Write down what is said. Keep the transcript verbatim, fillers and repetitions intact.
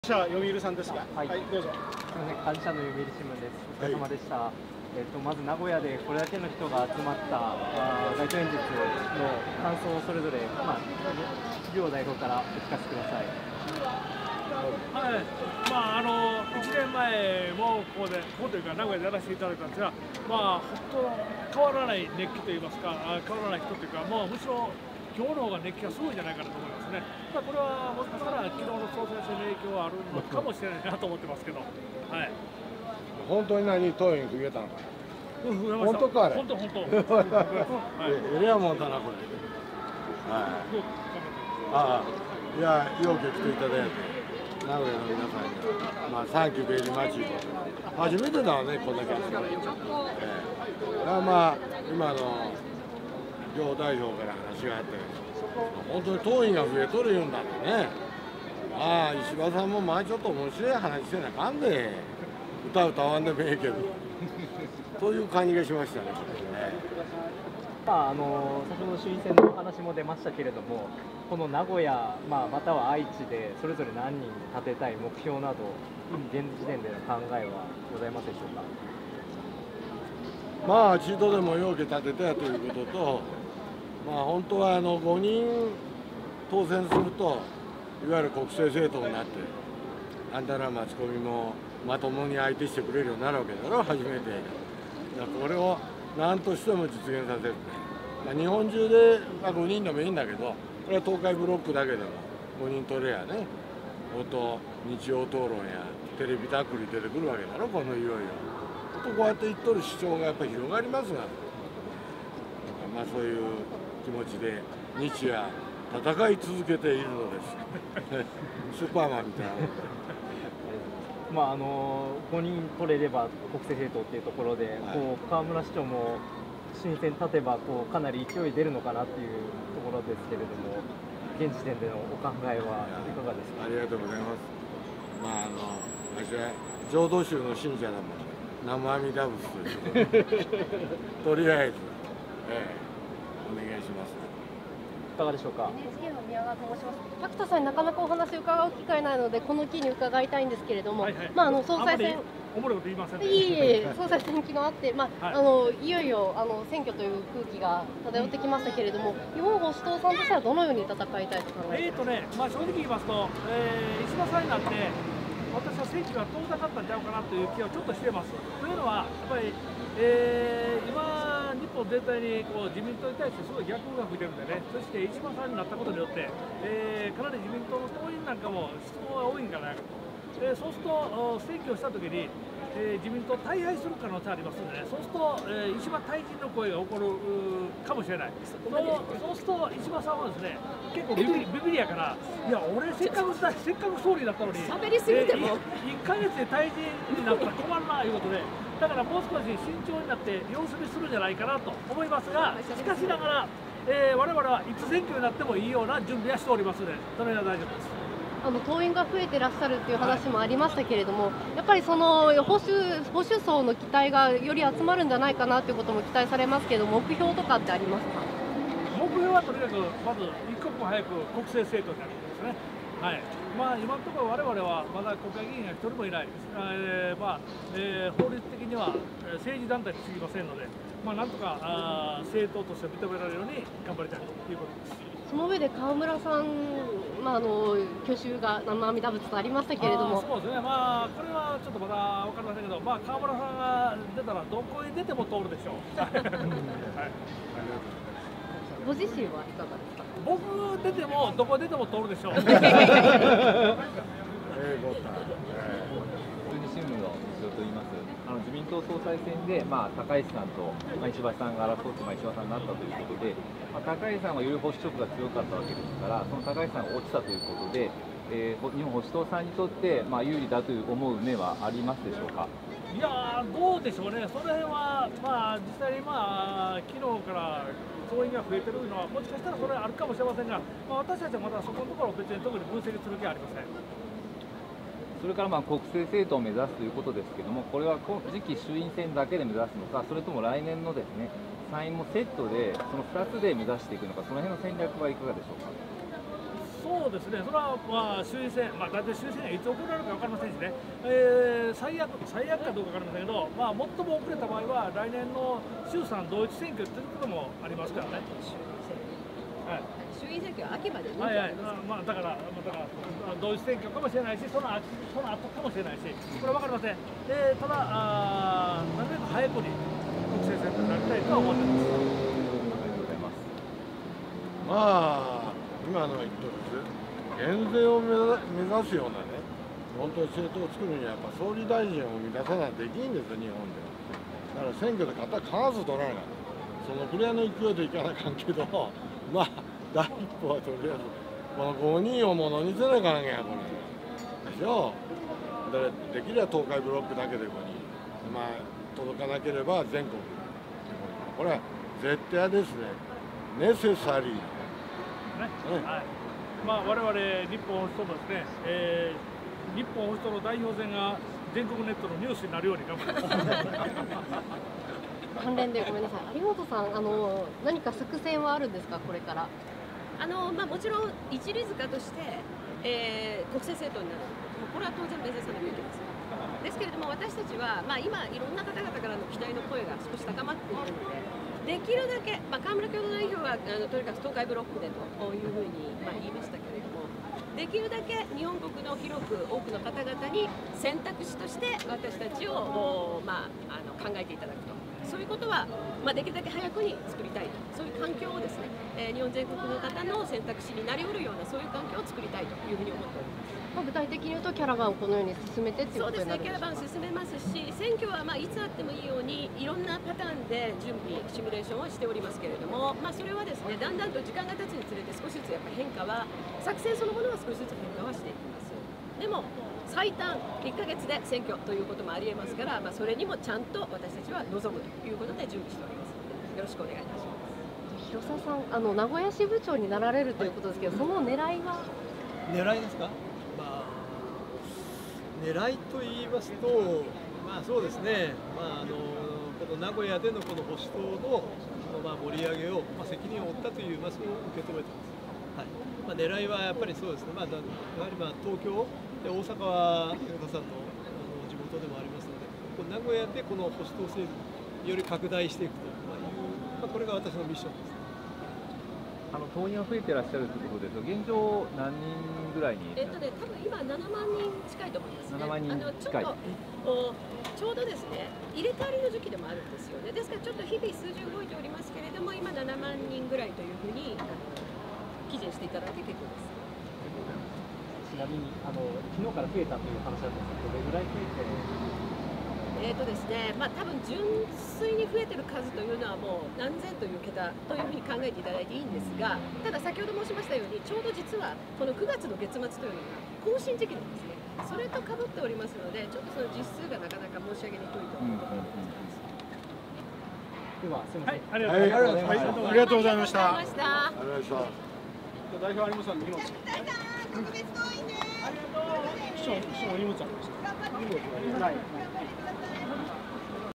社読売さんですが、 はい、 はい、どうぞ。 すみません、幹事社の読売新聞です。お疲れ様でした。はい、えっとまず名古屋でこれだけの人が集まったあ街頭演説の感想をそれぞれ、まあ、両代表からお聞かせください。 はい、まああのいちねんまえもここでここというか名古屋でやらせていただいたんですが、まあ本当変わらない熱気といいますか、変わらない人というか、もうむしろ今日の方が熱気がすごいんじゃないかなと思いますね。まあ、これはもしかしたら昨日の総裁選の影響はあるのかもしれないなと思ってますけど、はい。 本当に何党員増えたのか。本当かあれ。 本当本当。 えれやもんだなこれ。はい。ああ、いやよう来ていただいて、名古屋の皆さんにまあサンキューベリーマッチ初めてだわねこんだけ集まって。ええ。まあ今の両代表から話があったように、本当に党員が増えとるいうんだってね。ああ、石破さんも前ちょっと面白い話せなあかんで、歌歌わんでもええけど、という感じがしましたね、これね。 まあ、あの先ほど衆院選の話も出ましたけれども、この名古屋、まあ、または愛知で、それぞれ何人立てたい目標など、現時点での考えはございますでしょうか。 まあ、一度でも要件立てたいということと、まあ、本当はあのごにん当選すると、いわゆる国政政党になって、あんたらマスコミもまともに相手してくれるようになるわけだろ、初めて。これを何としても実現させる、まあ、日本中で、まあ、ごにんでもいいんだけど、これは東海ブロックだけでもごにん取れやね、ほんと日曜討論やテレビタックル出てくるわけだろ、このいよいよ。とこうやって言っとる主張がやっぱり広がりますが、まあそういう気持ちで日夜戦い続けているのですスーパーマンみたいな。 まああのごにん取れれば国政政党っていうところで、はい、こう河村市長も新選立てばこうかなり勢い出るのかなっていうところですけれども、現時点でのお考えはいかがですか。 ありがとうございます。まああの私は浄土宗の信者だもん。南無阿弥陀仏というとりあえず、ええ、お願いします。 いかがでしょうか。 エヌエイチケー の宮川と申します。滝田さんになかなかお話を伺う機会ないので、この機に伺いたいんですけれども、はいはい、まああの総裁選、 おもろいこと言いませんね。 いえいえ、総裁選昨日あって、まあ、はい、あのいよいよあの選挙という空気が漂ってきましたけれども、日本保守党さんとしてはどのように戦いたいと考えていますか。えーとね、まあ正直言いますと、えー、石破さんになって。私は選挙が遠ざかったんちゃうかなという気はちょっとしています。というのは、やっぱり、えー、今、日本全体にこう自民党に対してすごい逆風が吹いてるんでね、そして石破さんになったことによって、えー、かなり自民党の党員なんかも質問が多いんじゃないかと。えー、そうすると、選挙をしたときに、えー、自民党大敗する可能性ありますので、ね、そうすると、えー、石破退陣の声が起こるかもしれない。そうそうすると石破さんはですね、結構ビビリビビリやから、いや俺せっかくせっかく総理だったのに、 喋りすぎても、 えー、いっかげつで退陣になったら困るなということで、だからもう少し慎重になって様子見するんじゃないかなと思いますが、しかしながら、えー、我々はいつ選挙になってもいいような準備はしておりますので、それは大丈夫です。 あの党員が増えてらっしゃるっていう話もありましたけれども、やっぱりその保守保守層の期待がより集まるんじゃないかなということも期待されますけれども、目標とかってありますか。 目標はとにかくまず一刻も早く国政政党になることですね。はい。まあ今のところ我々はまだ国会議員が一人もいないです。えー、まあ、えー、法律的には政治団体に過ぎませんので、まあなんとかあ政党として認められるように頑張りたいということです。 その上で河村さん、まあ、あの去就が南無阿弥陀仏とありましたけれども、 そうですね、まあ、これはちょっとまだ分かりませんけど、まあ、河村さんが出たら、どこへ出ても通るでしょう。はい、 ご自身はいかがですか。 僕出ても、どこ出ても通るでしょう。 新聞の西尾と言います。あの自民党総裁選で、まあ、高市さんと、まあ、石破さんが争って、まあ、石破さんになったということで、まあ、高市さんはより保守色が強かったわけですから、その高市さんが落ちたということで、えー、日本保守党さんにとって、まあ、有利だという思う目はありますでしょうか。 いやー、どうでしょうね、その辺は、まあ、実際に、まあ、昨日から党員が増えてるのは、もしかしたらそれはあるかもしれませんが、まあ、私たちはまだそこのところ、別に特に分析する気はありません。 それからまあ国政政党を目指すということですけれども、これは今次期衆院選だけで目指すのか、それとも来年のですね参院もセットで、そのふたつで目指していくのか、その辺の戦略はいかがでしょうか。 そそうですね、それはまあ衆院選、まあ、大体衆院選がいつ行われるか分かりませんしね、えー、最悪、最悪かどうか分かりませんけど、まあ、最も遅れた場合は、来年の衆参同一選挙ということもありますからね。はい、 衆院選挙は秋までに、 はいはい、まあ、だから、まあ、だから同一選挙かもしれないし、その後その後かもしれないし、これは分かりません。えー、ただあ、なるべく早くに国政選挙になりたいとは思っています。 ありがとうございます。 まあ今の言ったです減税を目指すようなね、本当に政党を作るにはやっぱ総理大臣を生み出さないとできんですよ、日本では。だから選挙で必ず取らないから、そのくらいの勢いでいかなあかんけど、まあ第一歩はとりあえずこのごにんをものにせなあかんやこれでしょ。でできれば東海ブロックだけでごにん、まあ届かなければ全国、これは絶対ですね、ネセサリー。 ねはい、まあ我々日本保守党もですね、えー、日本保守党の代表選が全国ネットのニュースになるように頑張ります。 関連でごめんなさい、有本さん、あの何か作戦はあるんですか、これから。 あのまあ、もちろん一律化として、えー、国政政党になる、これは当然目指さなきゃいけません。ですけれども、私たちは、まあ、今、いろんな方々からの期待の声が少し高まっているので、できるだけ、まあ、河村共同代表はあのとにかく東海ブロックでというふうに、まあ、言いましたけれども、できるだけ日本国の広く多くの方々に選択肢として私たちを、まあ、あの考えていただくと。そういうことは、まあ、できるだけ早くに作りたいと、そういう環境をですね、えー、日本全国の方の選択肢になりうるような、そういう環境を作りたいというふうに思っております。 まあ、具体的に言うと、キャラバンをこのように進めてっていうことになるんですか。 そうですね、キャラバン進めますし、選挙はまあいつあってもいいように、いろんなパターンで準備、シミュレーションはしておりますけれども、まあ、それはですね、だんだんと時間が経つにつれて、少しずつやっぱり変化は、作戦そのものは少しずつ変化はしていきます。でも最短いっかげつで選挙ということもありえますから、まあ、それにもちゃんと私たちは臨むということで準備しておりますので、よろしくお願いいたします。 広澤さん、あの名古屋支部長になられるということですけど、はい、その狙いは。 狙いですか。まあ、狙いと言いますと、まあそうですね。まああのこの名古屋でのこの保守党のまあ盛り上げを、まあ、責任を負ったという、まあ、そう受け止めてます。はい。まあ、狙いはやっぱりそうですね。まあ、やはりまあ東京で大阪は広田さんのあの地元でもありますので、この名古屋でこの保守党勢力より拡大していくという、まあ、これが私のミッションです。 あの党員が増えてらっしゃるということですが、現状何人ぐらいに？ えっとね、多分今ななまんにん近いと思いますね。 ななまんにん近い。 あのちょっとちょうどですね、入れ替わりの時期でもあるんですよね。ですからちょっと日々数字動いておりますけれども、今ななまんにんぐらいというふうに記事にしていただいて結構です。 ちなみにあの昨日から増えたという話だったんですけど、どれぐらい増えてる？ えーとですね、まあ多分純粋に増えてる数というのはもう何千という桁というふうに考えていただいていいんですが、ただ先ほど申しましたように、ちょうど実はこのくがつの月末というのが更新時期なんですね。それと被っておりますので、ちょっとその実数がなかなか申し上げにくいということになります。 では、すみません。 はい、ありがとうございました。 ありがとうございました。 ありがとうございました。 ありがとうございました。 代表有本さんの荷物。 特別動員です。 秘書秘書の荷物ありました。 頑張って。